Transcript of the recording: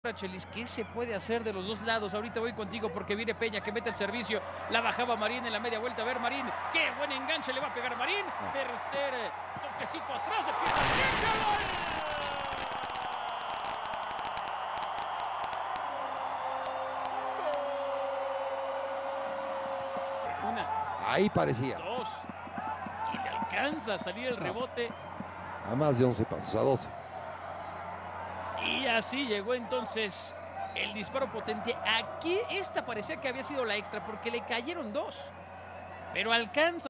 Chelis, ¿qué se puede hacer de los dos lados? Ahorita voy contigo porque viene Peña que mete el servicio. La bajaba Marín en la media vuelta. A ver, Marín. ¡Qué buen enganche le va a pegar Marín! Tercer toquecito atrás de pierna derecha. Una. Ahí parecía. Dos. Y le alcanza a salir el rebote. A más de 11 pasos, a 12. Y así llegó entonces el disparo potente. Aquí esta parecía que había sido la extra porque le cayeron dos. Pero alcanza.